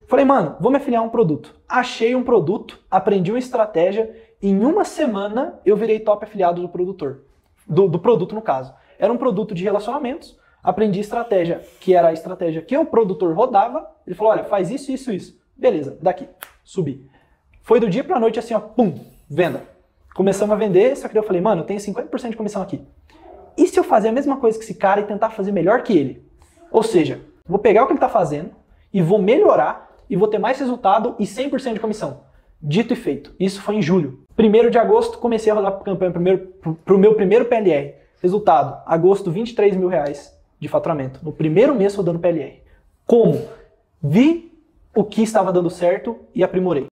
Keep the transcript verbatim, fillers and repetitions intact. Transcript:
Falei, mano, vou me afiliar a um produto. Achei um produto, aprendi uma estratégia, em uma semana eu virei top afiliado do produtor. Do, do produto, no caso. Era um produto de relacionamentos, aprendi estratégia, que era a estratégia que o produtor rodava. Ele falou, olha, faz isso, isso, isso. Beleza, daqui, subi. Foi do dia pra noite assim, ó, pum, venda. Começamos a vender, só que eu falei, mano, eu tenho cinquenta por cento de comissão aqui. E se eu fazer a mesma coisa que esse cara e tentar fazer melhor que ele? Ou seja, vou pegar o que ele tá fazendo e vou melhorar e vou ter mais resultado e cem por cento de comissão. Dito e feito. Isso foi em julho. primeiro de agosto, comecei a rodar a campanha para o meu primeiro P L R. Resultado, agosto, vinte e três mil reais de faturamento. No primeiro mês rodando P L R. Como? Vi o que estava dando certo e aprimorei.